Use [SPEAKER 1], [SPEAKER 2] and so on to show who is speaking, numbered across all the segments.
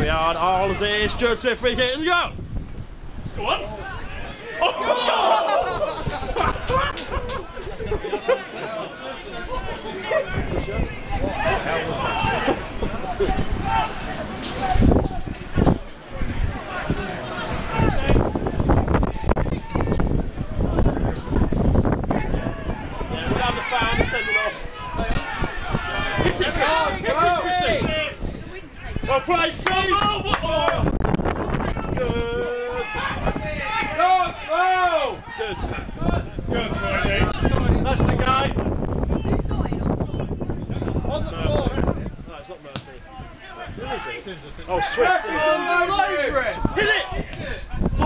[SPEAKER 1] we are, Arlesey, Stuart Swift, free kick, and go! Go on! Well played, Steve! Oh, good! Good, slow! Good. Good, Friday. That's the guy.
[SPEAKER 2] Who's got it
[SPEAKER 1] on the floor. No, it's not Murphy. Who is it? Oh, Swift. Hit it! Oh!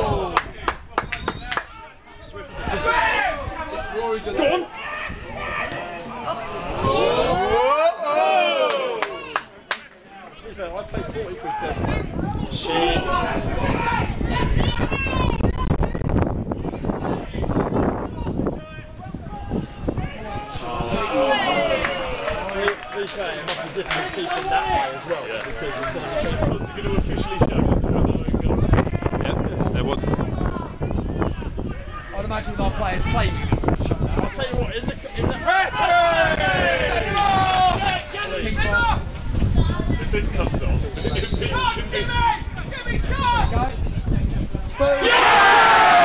[SPEAKER 1] Swift. Go on! I paid 40 quid to shit. To be fair, it must be difficult keeping that way as well, because it's going to be what's it going to officially show? Yeah, there was.
[SPEAKER 3] I'd imagine with our players claiming.
[SPEAKER 1] I'll tell you what, in the if this comes off,
[SPEAKER 4] Give me, give me, give me, try!
[SPEAKER 3] Yeah!